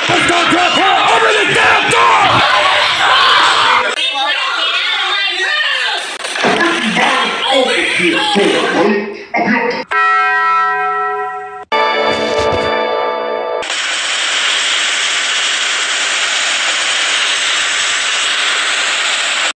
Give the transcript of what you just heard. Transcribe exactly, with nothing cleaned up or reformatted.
Let's go grab her over the damn door! Over here for